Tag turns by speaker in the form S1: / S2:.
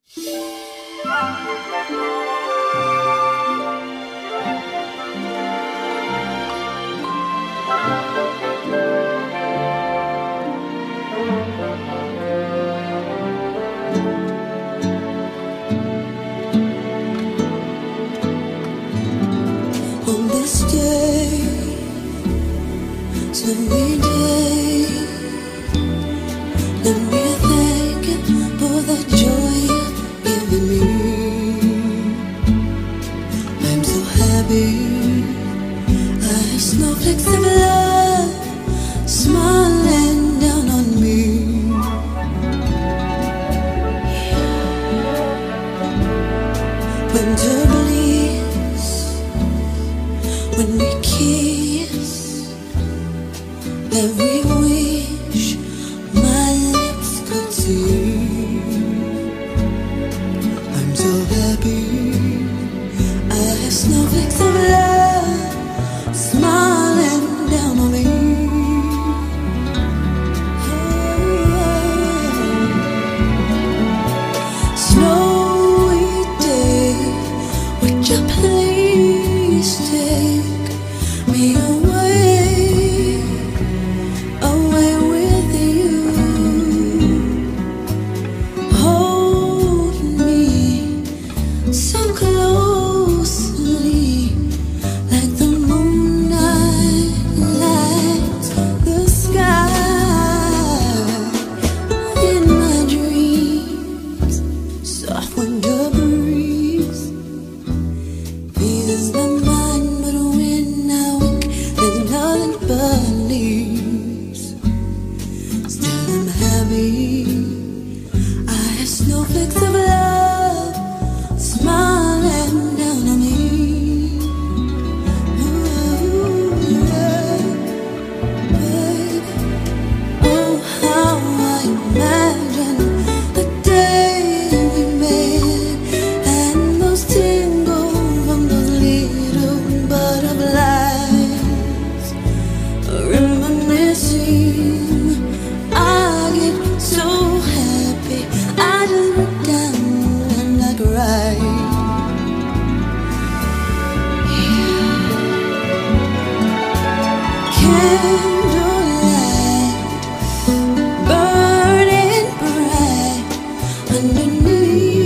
S1: On this day, snowy day, let me thank you for the joy you've given me. I'm so happy, I have snowflakes of love smiling down on me. Winter bleeds when we kiss, every wish my lips could see. I'm so happy, I have snowflakes of love smiling down on me. Snowy day, would you please take me away, away with you? Hold me so closely, like the moonlight lights the sky. In my dreams, soft winter breeze eases my mind, but when I wake, there's nothing but leaves. Still I'm happy, I have snowflakes of love smiling down on me. Ooh, yeah, baby. Oh, how I imagine the day we met, and those tingles from those little butterflies. Reminiscing, I get so happy, I just break down and I cry. Candlelight burning bright underneath